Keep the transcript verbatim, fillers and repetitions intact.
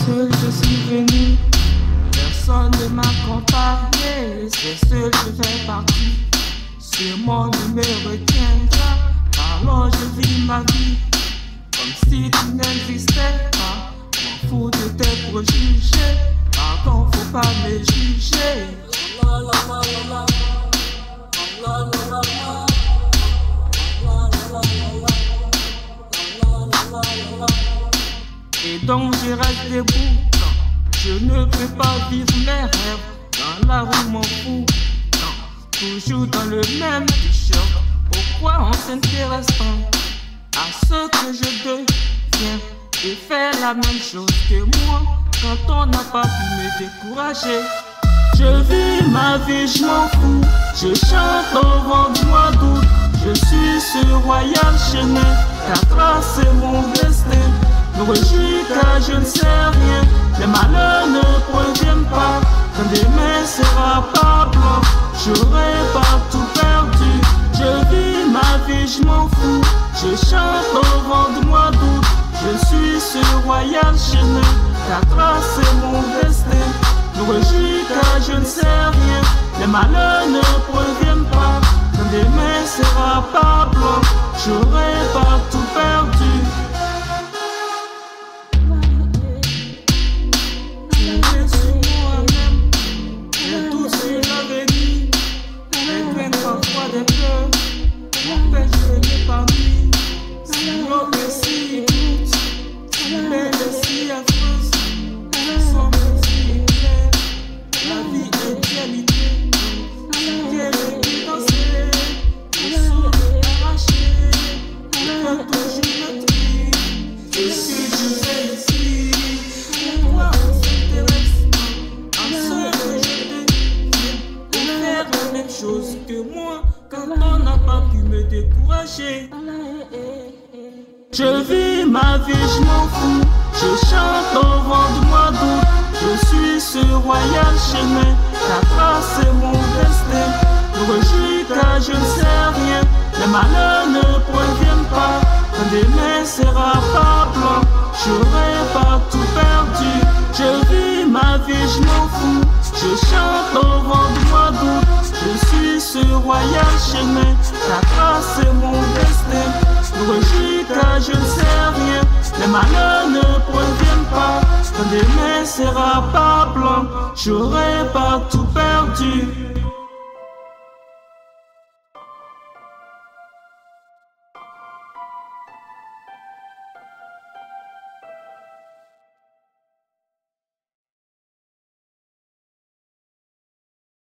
seul je suis venu, personne ne m'a accompagné, c'est seul je fais partie. Ce monde me retiendra, alors je vis ma vie comme si tu n'existais pas. M'en fous de tes préjugés, pardon, faut pas me juger. La, la, la, la, la. La, la, la, la. Et donc je reste debout, je ne peux pas vivre mes rêves. Dans la rue m'en fous, toujours dans le même t-shirt. Pourquoi on s'intéresse tant à ce que je deviens et faire la même chose que moi quand on n'a pas pu me décourager? Je vis ma vie, je m'en fous, je chante au vent du mois d'août. Je suis ce royal chemin qui a tracé mon destin. Me réjouis car je ne sais rien, les malheurs ne proviennent pas. Quand demain sera pas blanc, j'aurai pas tout perdu. Je vis ma vie, je m'en fous, je chante au vent du mois d'août. Je suis ce royal chemin qui a tracé mon destin. Me réjouis car je ne sais rien, les malheurs ne proviennent pas. Quand demain sera pas blanc, j'aurai pas tout perdu. Parfois des pleurs, m'empêche de m'épargner. Sinon, merci, écoute, mais les si affreuses, sont si claires. La vie est qualité, quelle est danser, le sourire arraché, on peut toujours me tuer. Qu'est-ce que je fais ici? Pourquoi on s'intéresse à ce que je deviens et faire la même chose que moi quand on n'a pas pu me décourager? Je vis ma vie, je m'en fous, je chante au vent du mois d'août. Je suis ce royal chemin qui a tracé mon destin. Me réjouis car je ne sais rien, les malheurs ne proviennent pas. Quand demain sera pas blanc, j'aurai pas tout perdu. Je vis ma vie, je m'en fous, je chante au vent du mois d'août. Je suis ce royal chemin qui a tracé mon destin. Me réjouis car je ne sais rien, les malheurs ne proviennent pas. Quand demain sera pas blanc, j'aurai pas tout perdu.